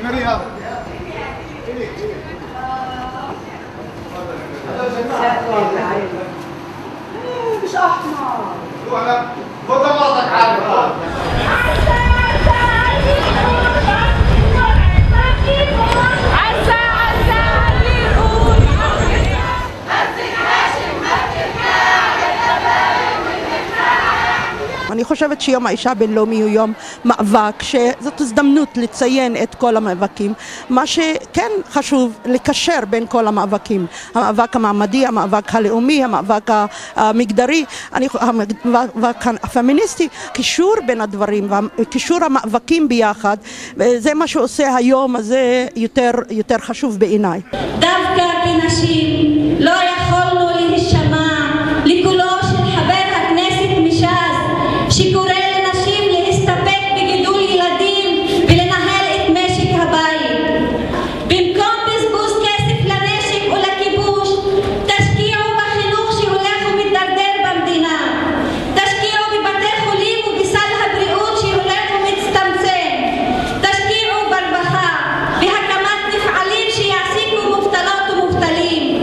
مش احمر خد مرضك عادي אני חושבת שיום האישה הבינלאומי הוא יום מאבק, שזאת הזדמנות לציין את כל המאבקים. מה שכן חשוב לקשר בין כל המאבקים, המאבק המעמדי, המאבק הלאומי, המאבק המגדרי, המאבק הפמיניסטי, קישור בין הדברים, קישור המאבקים ביחד, וזה מה שעושה היום הזה יותר חשוב בעיניי. דווקא כנשים לא יכולנו להישמע לקולו של חבר הכנסת מש"ס שקורא לנשים להסתפק בגידול ילדים ולנהל את משק הבית. במקום בזבוז כסף לנשק ולכיבוש, תשקיעו בחינוך שהולך ומתדרדר במדינה. תשקיעו בבתי חולים ובסל הבריאות שהולך ומצטמצם. תשקיעו ברווחה, בהקמת מפעלים שיעסיקו מובטלות ומובטלים.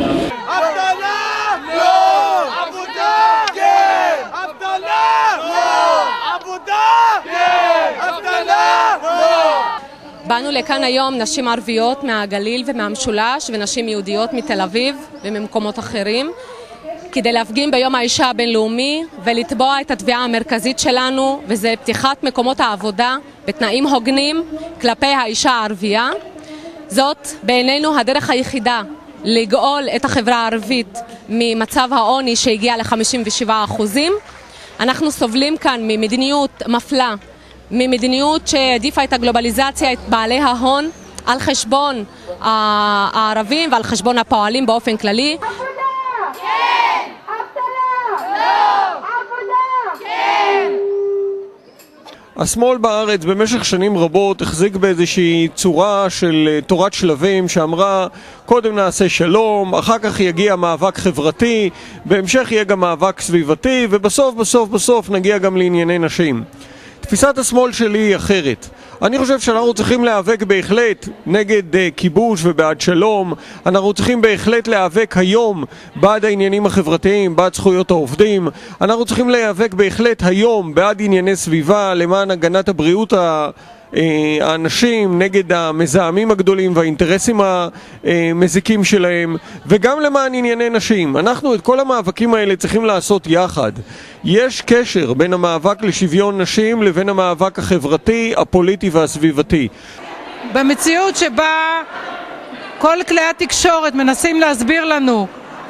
באנו לכאן היום נשים ערביות מהגליל ומהמשולש ונשים יהודיות מתל אביב וממקומות אחרים כדי להפגין ביום האישה הבינלאומי ולתבוע את התביעה המרכזית שלנו, וזה פתיחת מקומות העבודה בתנאים הוגנים כלפי האישה הערבייה. זאת בעינינו הדרך היחידה לגאול את החברה הערבית ממצב העוני שהגיע ל-57%. אנחנו סובלים כאן ממדיניות מפלה, ממדיניות שהעדיפה את הגלובליזציה, את בעלי ההון, על חשבון הערבים ועל חשבון הפועלים באופן כללי. עבודה! כן! אבטלה! לא! עבודה! כן! השמאל בארץ במשך שנים רבות החזיק באיזושהי צורה של תורת שלבים שאמרה קודם נעשה שלום, אחר כך יגיע מאבק חברתי, בהמשך יהיה גם מאבק סביבתי, ובסוף נגיע גם לענייני נשים. תפיסת השמאל שלי היא אחרת. אני חושב שאנחנו צריכים להיאבק בהחלט נגד כיבוש ובעד שלום. אנחנו צריכים בהחלט להיאבק היום בעד העניינים החברתיים, בעד זכויות העובדים. אנחנו צריכים להיאבק בהחלט היום בעד ענייני סביבה, למען הגנת הבריאות האנשים, נגד המזהמים הגדולים והאינטרסים המזיקים שלהם, וגם למען ענייני נשים. אנחנו את כל המאבקים האלה צריכים לעשות יחד. יש קשר בין המאבק לשוויון נשים לבין המאבק החברתי, הפוליטי והסביבתי. במציאות שבה כל כלי התקשורת מנסים להסביר לנו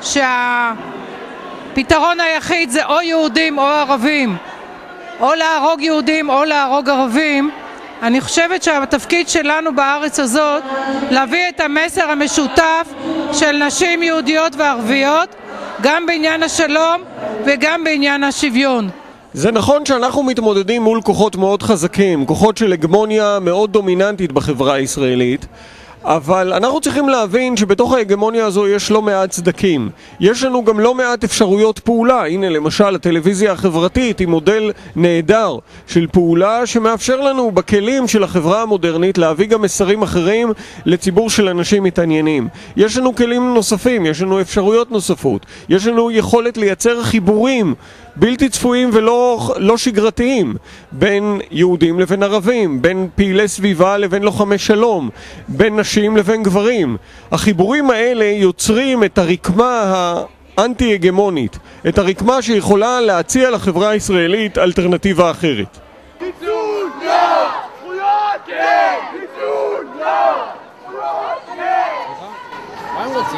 שהפתרון היחיד זה או יהודים או ערבים, או להרוג יהודים או להרוג ערבים, אני חושבת שהתפקיד שלנו בארץ הזאת להביא את המסר המשותף של נשים יהודיות וערביות, גם בעניין השלום וגם בעניין השוויון. זה נכון שאנחנו מתמודדים מול כוחות מאוד חזקים, כוחות של הגמוניה מאוד דומיננטית בחברה הישראלית, אבל אנחנו צריכים להבין שבתוך ההגמוניה הזו יש לא מעט צדקים. יש לנו גם לא מעט אפשרויות פעולה. הנה למשל הטלוויזיה החברתית היא מודל נהדר של פעולה שמאפשר לנו בכלים של החברה המודרנית להביא גם מסרים אחרים לציבור של אנשים מתעניינים. יש לנו כלים נוספים, יש לנו אפשרויות נוספות, יש לנו יכולת לייצר חיבורים בלתי צפויים ולא שגרתיים בין יהודים לבין ערבים, בין פעילי סביבה לבין לוחמי שלום, בין נשים לבין גברים. החיבורים האלה יוצרים את הרקמה האנטי-הגמונית, את הרקמה שיכולה להציע לחברה הישראלית אלטרנטיבה אחרת. פיצול לא! זכויות כן! פיצול לא! זכויות כן! מה הם רוצים?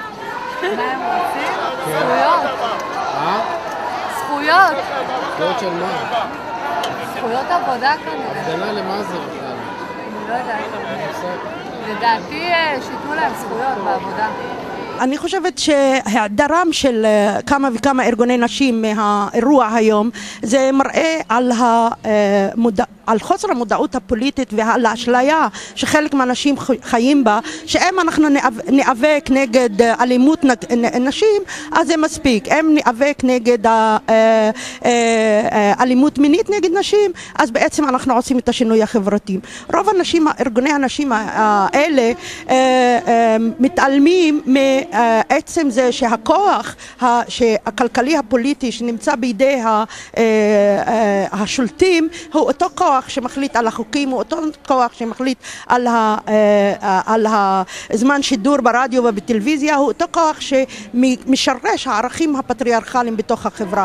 זכויות. זכויות. זכויות של מה? זכויות עבודה כנראה. הפגנה למה זה בכלל? אני לא יודעת. לדעתי שיתנו להם זכויות בעבודה. אני חושבת שהיעדרם של כמה וכמה ארגוני נשים מהאירוע היום זה מראה על חוסר המודעות הפוליטית ועל האשליה שחלק מהאנשים חיים בה, שאם אנחנו ניאבק נגד אלימות נשים אז זה מספיק, אם ניאבק נגד אלימות מינית נגד נשים אז בעצם אנחנו עושים את השינוי החברתי. רוב הנשים, ארגוני הנשים האלה מתעלמים מעצם זה שהכוח הכלכלי הפוליטי שנמצא בידי השולטים הוא אותו כוח שמחליט על החוקים, הוא אותו כוח שמחליט על הזמן שידור ברדיו ובטלוויזיה, הוא אותו כוח שמשרש הערכים הפטריארכליים בתוך החברה.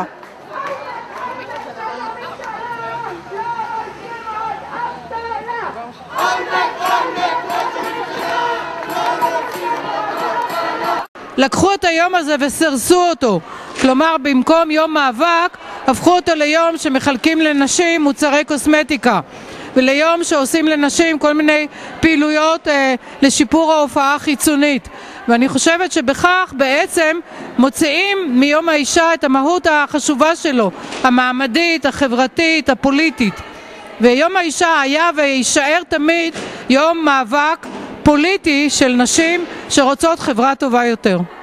לקחו את היום הזה וסרסו אותו, כלומר במקום יום מאבק הפכו אותו ליום שמחלקים לנשים מוצרי קוסמטיקה וליום שעושים לנשים כל מיני פעילויות לשיפור ההופעה החיצונית, ואני חושבת שבכך בעצם מוציאים מיום האישה את המהות החשובה שלו, המעמדית, החברתית, הפוליטית. ויום האישה היה ויישאר תמיד יום מאבק פוליטי של נשים שרוצות חברה טובה יותר.